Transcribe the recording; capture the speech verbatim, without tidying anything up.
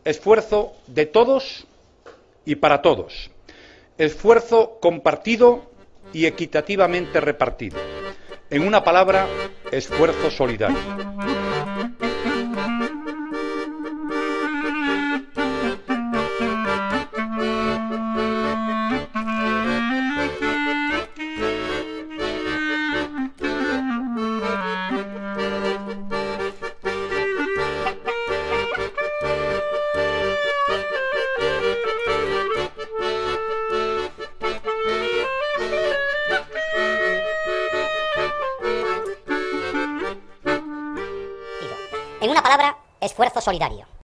esfuerzo de todos y para todos, esfuerzo compartido y equitativamente repartido. En una palabra, esfuerzo solidario. En una palabra, esfuerzo solidario.